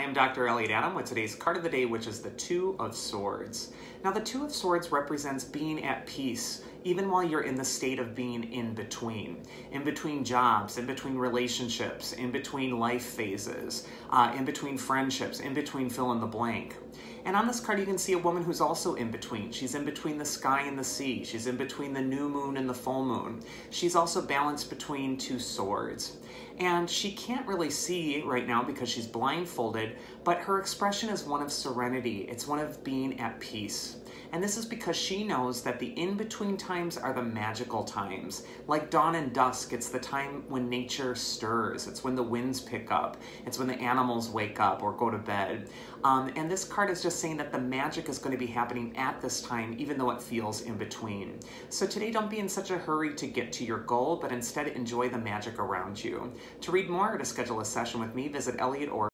I'm Dr. Elliot with today's card of the day, which is the Two of Swords. Now, the Two of Swords represents being at peace, even while you're in the state of being in between jobs, in between relationships, in between life phases, in between friendships, in between fill in the blank. And on this card, you can see a woman who's also in between. She's in between the sky and the sea. She's in between the new moon and the full moon. She's also balanced between two swords. And she can't really see right now because she's blindfolded, but her expression is one of serenity. It's one of being at peace. And this is because she knows that the in-between times are the magical times. Like dawn and dusk, it's the time when nature stirs. It's when the winds pick up. It's when the animals wake up or go to bed. And this card is just saying that the magic is going to be happening at this time, even though it feels in between. So today, don't be in such a hurry to get to your goal, but instead enjoy the magic around you. To read more or to schedule a session with me, visit Elliot or